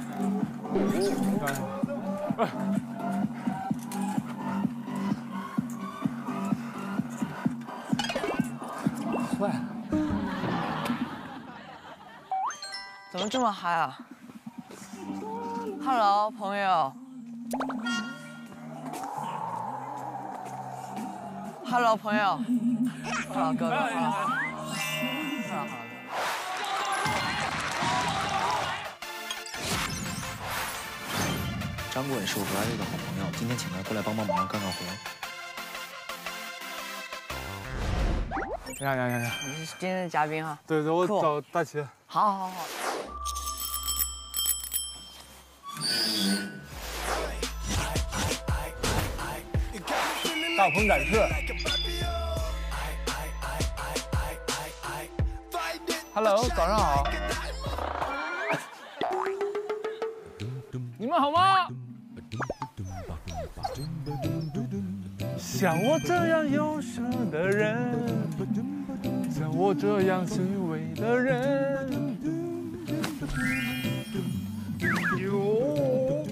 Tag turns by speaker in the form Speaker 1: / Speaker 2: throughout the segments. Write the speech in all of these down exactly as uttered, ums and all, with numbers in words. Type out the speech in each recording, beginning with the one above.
Speaker 1: 帅！
Speaker 2: 怎么这么嗨啊 ？Hello， 朋友。Hello， 朋友。Hello， 哥哥。Hello， Hello。
Speaker 3: 张国伟是我国家队的好朋友，今天请他过来帮帮忙，干干活。
Speaker 1: 呀呀呀呀！
Speaker 2: 你是今天的嘉宾哈？
Speaker 1: 对对，我找大齐。
Speaker 2: 好，好，好。
Speaker 1: 大鹏展翅。Hello， 早上好。你们好吗？像我这样优秀的人，像我这样虚伪的人，哟。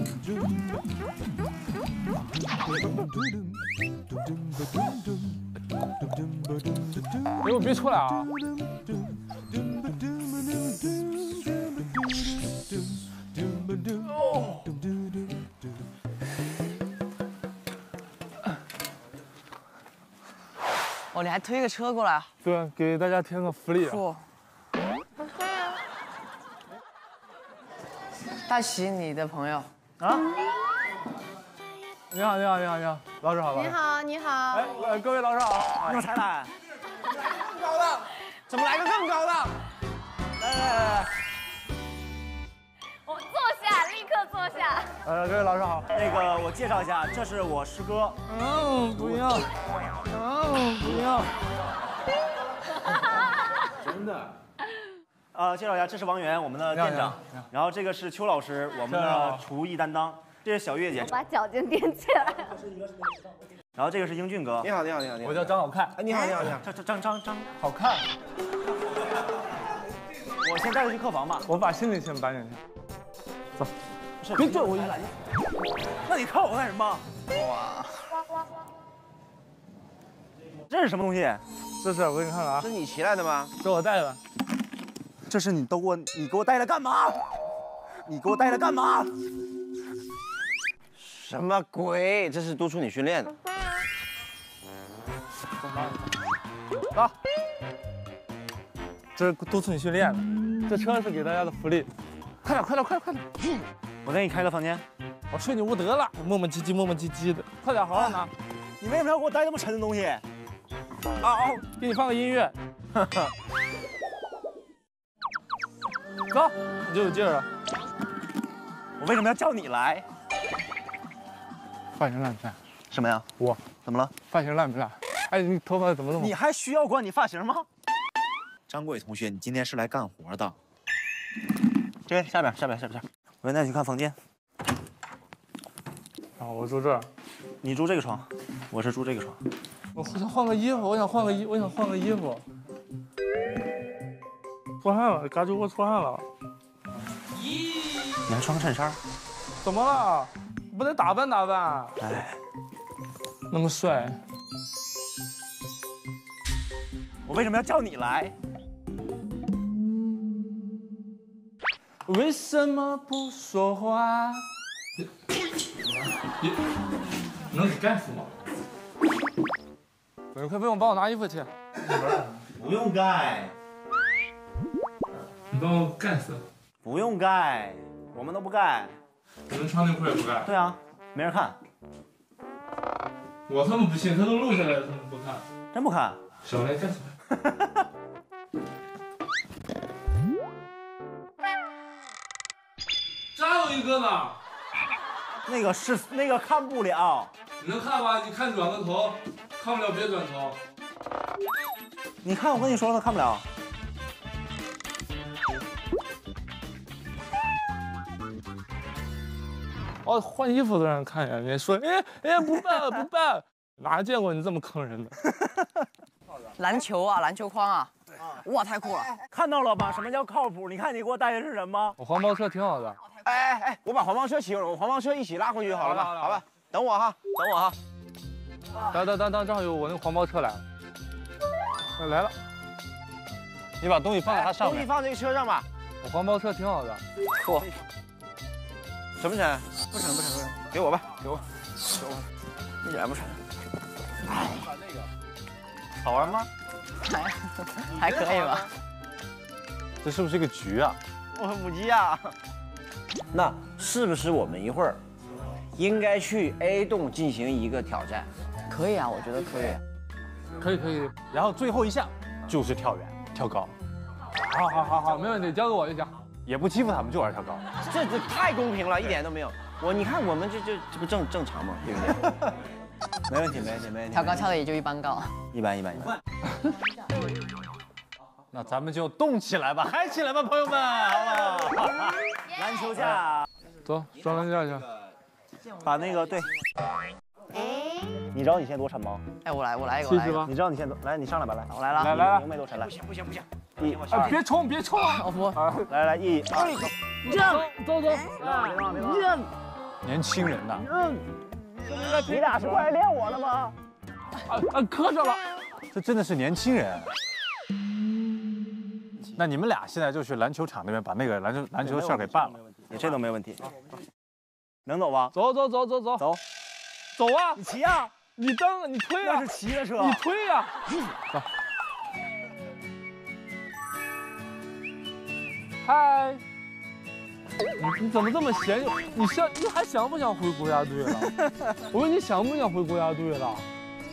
Speaker 1: 给我别出来啊！哦。
Speaker 2: 哦，你还推个车过来啊？
Speaker 1: 对，给大家添个福利。
Speaker 2: 不。大齐，你的朋友啊？
Speaker 1: 你好，你好，你好，你好，老师好。
Speaker 4: 你好，你好。
Speaker 1: 哎，各位老师好。
Speaker 5: 你们才来。
Speaker 1: 更高的，怎么来个更高的？来来来来。
Speaker 4: 我坐下，立刻坐下。
Speaker 1: 呃，各位老师好。
Speaker 5: 那个，我介绍一下，这是我师哥。
Speaker 1: 嗯，不要。嗯，不要。真的。
Speaker 5: 呃，介绍一下，这是王源，我们的店长。然后这个是邱老师，我们的厨艺担当。这是小月姐，
Speaker 4: 把脚尖踮起来。
Speaker 5: 然后这个是英俊哥。
Speaker 6: 你好，你好，你好，你好。
Speaker 1: 我叫张好看。
Speaker 6: 哎，你好，你好，你好。
Speaker 5: 张张张张
Speaker 1: 好看。
Speaker 5: 我先带他去客房吧。
Speaker 1: 我把行李先搬进去。走。别拽我一下。
Speaker 5: 那你看我干什么？哇！这是什么东西？
Speaker 1: 这是我给你看看啊。
Speaker 6: 这是你骑来的吗？
Speaker 1: 这我带的。
Speaker 5: 这是你都给我，你给我带来干嘛？你给我带来干嘛？
Speaker 6: 什么鬼？这是督促你训练的。
Speaker 1: 走。这是督促你训练的。这车是给大家的福利。快点，快点，快点，快点！
Speaker 5: 我给你开个房间。
Speaker 1: 我睡你屋得了，磨磨唧唧，磨磨唧唧的。快点，好好拿。
Speaker 5: 你为什么要给我带那么沉的东西？啊
Speaker 1: 哦，给你放个音乐。走，你就有劲儿了。
Speaker 5: 我为什么要叫你来？
Speaker 1: 发型烂不烂？
Speaker 5: 什么呀？
Speaker 1: 我
Speaker 5: 怎么了？
Speaker 1: 发型烂不烂？哎，你头发怎么那么……
Speaker 5: 你还需要管你发型吗？
Speaker 3: 张国伟同学，你今天是来干活的。
Speaker 5: 这边下边下边下边下边，我先带你去看房间。
Speaker 1: 啊，我住这儿。
Speaker 5: 你住这个床，我是住这个床。
Speaker 1: 我想换个衣服，我想换个衣，我想换个衣服。出汗了，嘎吱窝出汗了。
Speaker 5: 你还穿个衬衫？
Speaker 1: 怎么了？不得打扮打扮？
Speaker 5: 哎，
Speaker 1: 那么帅。
Speaker 5: 我为什么要叫你来？
Speaker 1: 为什么不说话？你能给盖死吗？你快不用帮我拿衣服去。
Speaker 5: 不用盖。
Speaker 1: 你帮我盖死。
Speaker 5: 不用盖，我们都不盖。
Speaker 1: 我们穿内裤也不盖。
Speaker 5: 对啊，没人看。
Speaker 1: 我他妈不信，他都录下来了，他们不看。
Speaker 5: 真不看？
Speaker 1: 小雷盖死。扎有一个呢。
Speaker 5: 那个是那个看不了。
Speaker 1: 你能看吗？你看转个头，看不了别转头。
Speaker 5: 你看我跟你说了，看不了。
Speaker 1: 哦，换衣服都让人看见，人家说，哎哎不办不办，哪见过你这么坑人的？
Speaker 2: 篮球啊，篮球框啊，哇，太酷了！
Speaker 5: 看到了吧？什么叫靠谱？你看你给我带的是什么？
Speaker 1: 我黄包车挺好的。
Speaker 2: 哦，太
Speaker 6: 哎哎哎，我把黄包车骑了，我黄包车一起拉回去好了吧？好吧，等我哈，等我哈。
Speaker 1: 等等等等，正好有我那个黄包车来了，来了。你把东西放在它上面。
Speaker 6: 东西放这个车上吧。
Speaker 1: 我黄包车挺好的。
Speaker 6: 嚯！沉不沉？不沉不沉不沉，给我吧，给我，给我，一点不沉。哎，
Speaker 5: 好玩吗？
Speaker 2: 还还可以吧？
Speaker 1: 这是不是个局啊？
Speaker 6: 我母鸡呀！那是不是我们一会儿应该去 A 栋进行一个挑战？
Speaker 2: 可以啊，我觉得可以。
Speaker 1: 可以可以。然后最后一项就是跳远、跳高。好好好好，没问题，交给我就行。也不欺负他们，就玩跳高。
Speaker 6: 这这太公平了，一点都没有。我你看我们这这这不正正常吗？对不对？
Speaker 5: 没问题，没问题，没问题。
Speaker 2: 跳高跳的也就一般高。
Speaker 5: 一般一般一般。
Speaker 1: 那咱们就动起来吧，嗨起来吧，朋友们，好不好？
Speaker 5: 篮球架，
Speaker 1: 走，双篮架去。
Speaker 5: 把那个对。你知道你现在多沉吗？
Speaker 2: 哎，我来，我来一个，我来一个。
Speaker 5: 你知道你现在多？来，你上来吧，来，
Speaker 2: 我来了，
Speaker 1: 来来来，
Speaker 5: 明白多沉了。
Speaker 6: 不行不行不行，
Speaker 5: 一，
Speaker 1: 哎，别冲，别冲！
Speaker 2: 我不，
Speaker 5: 来来，一，二，
Speaker 1: 走走走，
Speaker 5: 别忘别忘。
Speaker 1: 年轻人呐，
Speaker 5: 你俩是过来练我的吗？
Speaker 1: 啊啊，磕着了，这真的是年轻人。那你们俩现在就去篮球场那边把那个篮球篮球事儿给办了，
Speaker 5: 你这都没问题，能走吧？
Speaker 1: 走走走走走
Speaker 5: 走，
Speaker 1: 走啊！
Speaker 5: 你骑呀，
Speaker 1: 你蹬，你推啊！
Speaker 5: 那是骑的车，
Speaker 1: 你推呀！走。嗨，你你怎么这么闲？你想你还想不想回国家队了？我问你想不想回国家队了？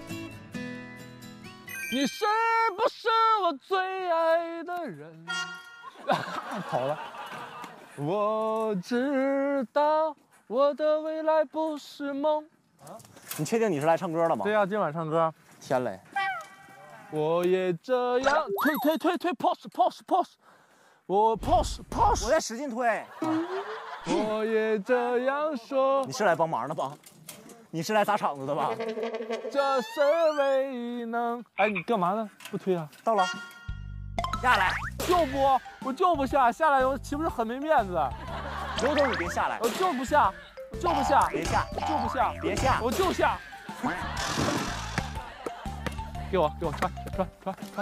Speaker 1: 你是不是我最爱的人？跑了。我知道我的未来不是梦。
Speaker 5: 你确定你是来唱歌的吗？
Speaker 1: 对呀、啊，今晚唱歌。
Speaker 5: 天嘞！
Speaker 1: 我也这样推推推推 push push push， 我 push push，
Speaker 5: 我在使劲推。
Speaker 1: 我也这样说。
Speaker 5: 你是来帮忙的吧？你是来砸场子的吧？
Speaker 1: 这是唯一能。哎，你干嘛呢？不推啊？
Speaker 5: 到了，下来。
Speaker 1: 就不，我就不下，下来我岂不是很没面子？
Speaker 5: 刘总，你别下来。
Speaker 1: 我就不下，就不下，
Speaker 5: 别下，
Speaker 1: 就不下，
Speaker 5: 别下，
Speaker 1: 我就下。给我，给我穿穿穿穿。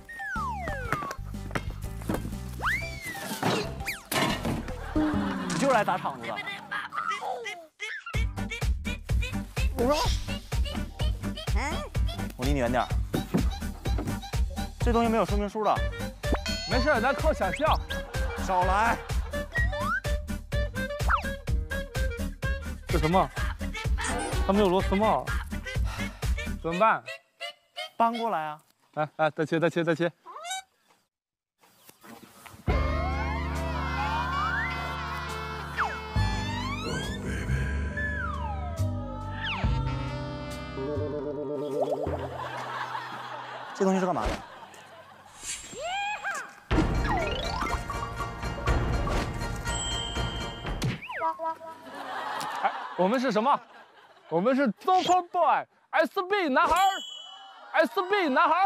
Speaker 5: 你就是来砸场子的。我离你远点。这东西没有说明书的。
Speaker 1: 没事，咱靠想象。
Speaker 5: 少来。
Speaker 1: 这什么？它没有螺丝帽，怎么办？
Speaker 5: 搬过来啊！
Speaker 1: 来来，再切再切再切。
Speaker 5: 这东西是干嘛的？
Speaker 1: 哎，我们是什么？我们是 Super Boy，S B 男孩 ，S B 男孩。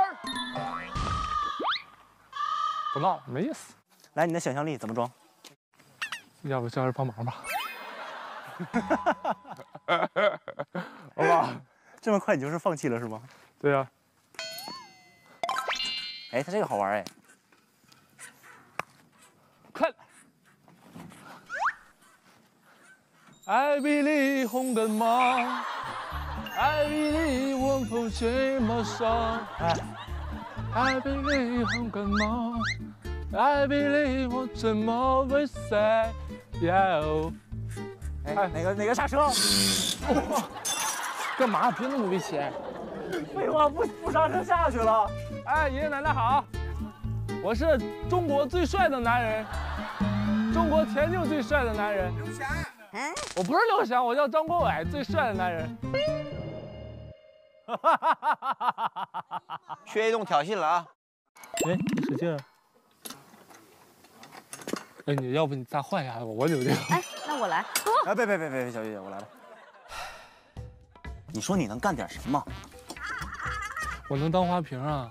Speaker 1: 不闹了，没意思。
Speaker 5: 来，你的想象力怎么装？
Speaker 1: 要不叫人帮忙吧？好吧。
Speaker 5: 这么快你就是放弃了是吗？
Speaker 1: 对呀、啊。
Speaker 5: 哎，它这个好玩哎。
Speaker 1: 快！爱比你红更忙，爱比你晚风吹陌上。哎，爱比你红更忙，爱比你我怎么会 say yo？
Speaker 5: 哎，哪个哪个刹车？
Speaker 1: 干嘛？别那么危险！
Speaker 5: 废话，不不刹车下去了。
Speaker 1: 哎，爷爷奶奶好，我是中国最帅的男人，中国田径最帅的男人。刘翔。我不是刘翔，我叫张国伟，最帅的男人。
Speaker 6: 去 A 栋挑衅了啊！
Speaker 1: 哎，你使劲。哎，你要不你再换一下我，我有这个。
Speaker 4: 哎，那我来。
Speaker 5: 哎，别别别别别，小玉姐，我来了。你说你能干点什么？
Speaker 1: 我能当花瓶啊，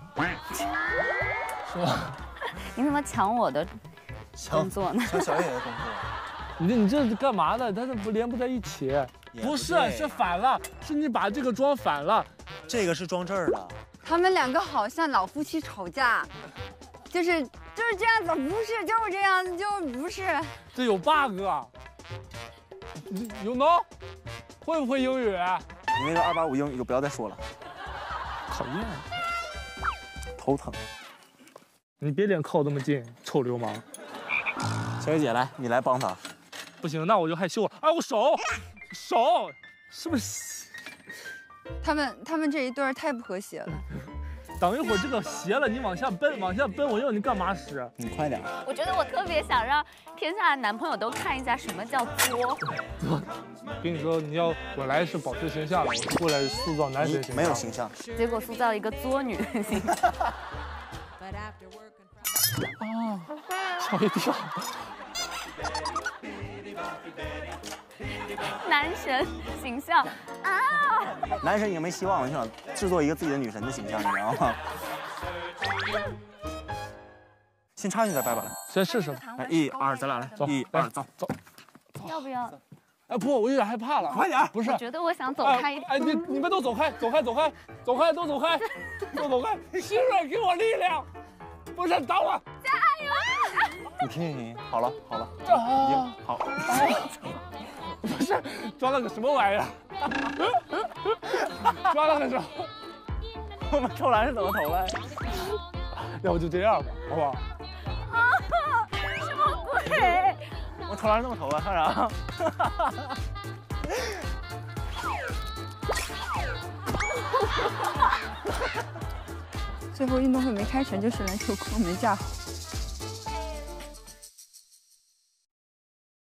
Speaker 1: 是吧？
Speaker 4: 你怎么抢我的工作呢？
Speaker 5: 抢小叶的工作。
Speaker 1: 你这你这是干嘛呢？它这不连不在一起。不是，是反了，是你把这个装反了。
Speaker 3: 这个是装这儿的。
Speaker 7: 他们两个好像老夫妻吵架，就是就是这样子，不是就是这样子，就不是。
Speaker 1: 这有 bug 啊！有 no？ 会不会英语？
Speaker 3: 你那个二八五英语就不要再说了，
Speaker 1: 讨厌，
Speaker 3: 头疼。
Speaker 1: 你别脸靠这么近，臭流氓！
Speaker 3: 小姐姐来，你来帮他。
Speaker 1: 不行，那我就害羞了。哎，我手手是不是？
Speaker 7: 他们他们这一对儿太不和谐了。
Speaker 1: 等一会儿这个斜了，你往下奔，往下奔，我要你干嘛使？
Speaker 3: 你快点。
Speaker 4: 我觉得我特别想让天下的男朋友都看一下什么叫作。
Speaker 1: 跟你说，你要我来是保持形象的，我是过来塑造男神形象。
Speaker 3: 没有形象。
Speaker 4: 结果塑造一个作女的形象。
Speaker 1: 啊，吓一跳。
Speaker 4: 男神形象啊！
Speaker 3: 男神已经没希望了，就想制作一个自己的女神的形象，你知道吗？先插进去再掰吧，来，
Speaker 1: 先试试吧。
Speaker 3: 来，一二，咱俩来，
Speaker 1: 走，
Speaker 3: 一二，走走。
Speaker 4: 要不要？
Speaker 1: 哎不，我有点害怕了。
Speaker 3: 快点！
Speaker 1: 不是，
Speaker 4: 我觉得我想走开一点。
Speaker 1: 哎，你你们都走开，走开，走开，走开，都走开，都走开。希瑞，给我力量！不是，等我。
Speaker 4: 加油！
Speaker 3: 你听听听，好了好了，
Speaker 1: 啊，
Speaker 3: 已经好。
Speaker 1: 不是，装了个什么玩意儿？装了个什么？
Speaker 5: 我们抽篮是怎么投的？
Speaker 1: 要不就这样吧，好不好？
Speaker 4: 啊！什么鬼？
Speaker 5: 我抽篮是这么投的，看啥？
Speaker 7: 最后运动会没开成，就是篮球框没架好。